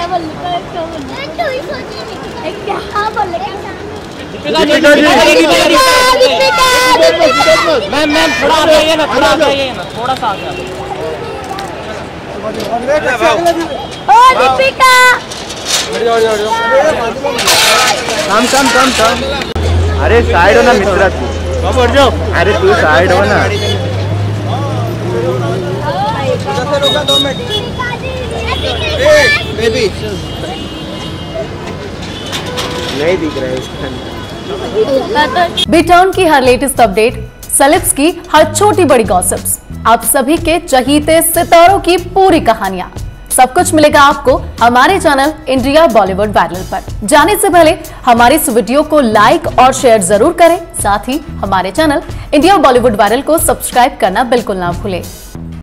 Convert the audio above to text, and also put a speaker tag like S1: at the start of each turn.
S1: Ma'am थोड़ा आप आइए ना, थोड़ा आप आइए ना, थोड़ा सा आगे।
S2: दीपिका
S3: कम। अरे साइड हो ना मित्रा तू। अरे तू साइड हो ना। नहीं दिख रहा है इसका।
S4: बीटाउन की हर लेटेस्ट अपडेट, सेलेब्स की हर छोटी बड़ी गॉसिप्स, आप सभी के चहीते सितारों की पूरी कहानियां, सब कुछ मिलेगा आपको हमारे चैनल इंडिया बॉलीवुड वायरल पर। जाने से पहले हमारे इस वीडियो को लाइक और शेयर जरूर करें, साथ ही हमारे चैनल इंडिया बॉलीवुड वायरल को सब्सक्राइब करना बिल्कुल ना भूलें।